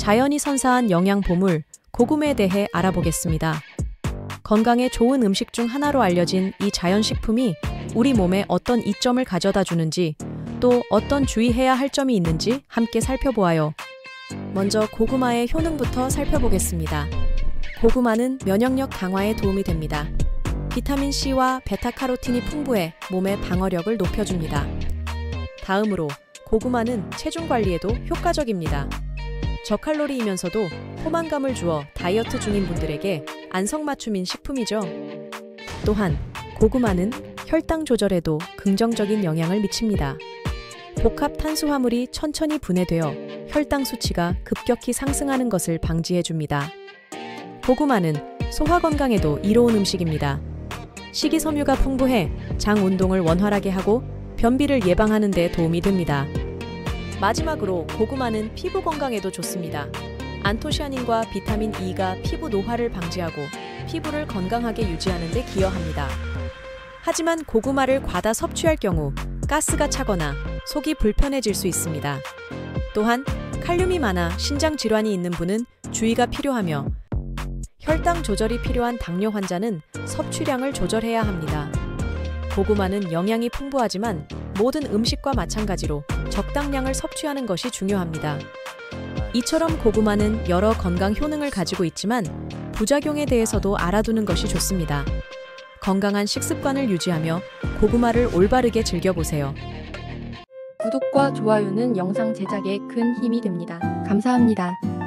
자연이 선사한 영양 보물, 고구마에 대해 알아보겠습니다. 건강에 좋은 음식 중 하나로 알려진 이 자연식품이 우리 몸에 어떤 이점을 가져다 주는지, 또 어떤 주의해야 할 점이 있는지 함께 살펴보아요. 먼저 고구마의 효능부터 살펴보겠습니다. 고구마는 면역력 강화에 도움이 됩니다. 비타민C와 베타카로틴이 풍부해 몸의 방어력을 높여줍니다. 다음으로 고구마는 체중 관리에도 효과적입니다. 저칼로리이면서도 포만감을 주어 다이어트 중인 분들에게 안성맞춤인 식품이죠. 또한 고구마는 혈당 조절에도 긍정적인 영향을 미칩니다. 복합 탄수화물이 천천히 분해되어 혈당 수치가 급격히 상승하는 것을 방지해줍니다. 고구마는 소화 건강에도 이로운 음식입니다. 식이섬유가 풍부해 장 운동을 원활하게 하고 변비를 예방하는 데 도움이 됩니다. 마지막으로 고구마는 피부 건강에도 좋습니다. 안토시아닌과 비타민 E가 피부 노화를 방지하고 피부를 건강하게 유지하는 데 기여합니다. 하지만 고구마를 과다 섭취할 경우 가스가 차거나 속이 불편해질 수 있습니다. 또한 칼륨이 많아 신장 질환이 있는 분은 주의가 필요하며 혈당 조절이 필요한 당뇨 환자는 섭취량을 조절해야 합니다. 고구마는 영양이 풍부하지만 모든 음식과 마찬가지로 적당량을 섭취하는 것이 중요합니다. 이처럼 고구마는 여러 건강 효능을 가지고 있지만 부작용에 대해서도 알아두는 것이 좋습니다. 건강한 식습관을 유지하며 고구마를 올바르게 즐겨보세요. 구독과 좋아요는 영상 제작에 큰 힘이 됩니다. 감사합니다.